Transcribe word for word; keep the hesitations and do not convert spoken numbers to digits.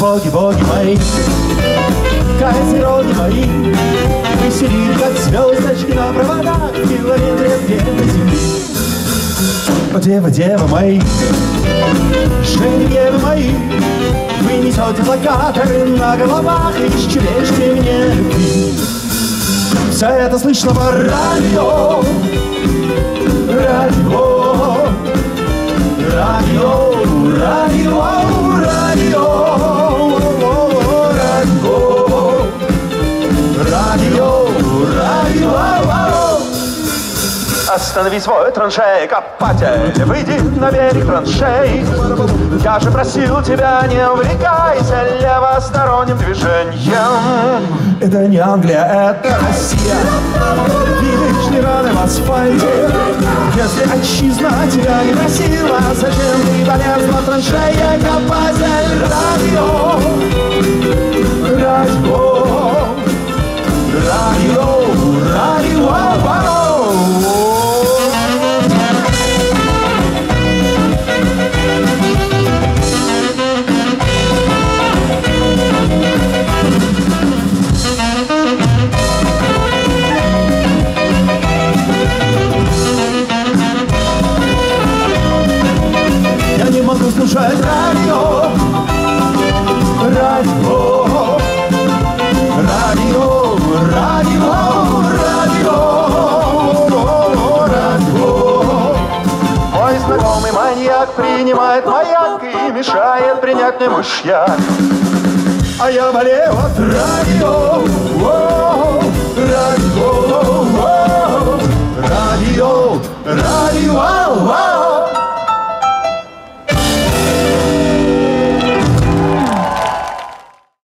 боги-боги мои, козероги мои, веселили, как звездочки на проводах в километре белой земли. О, дева, дева мои, женевьевы мои, вы несете локаторы на головах и исчережьте мне любви. Все это слышно по радио, радио, радио, радио, радио, радио, радио, радио. Останови свой траншей, копатель, выйди на берег траншей. Я же просил тебя, не увлекайся левосторонним движением. Это не Англия, это Россия. Видишь ли раны в асфальте? Если отчизна тебя не просила, зачем ты полез на траншеи, копатель? Радио, радио, радио, радио, радио. Я не могу слушать радио, радио, радио, радио, радио, радио. Мой знакомый маньяк принимает маяк и мешает принять мне мышьяк. А я болею от радио.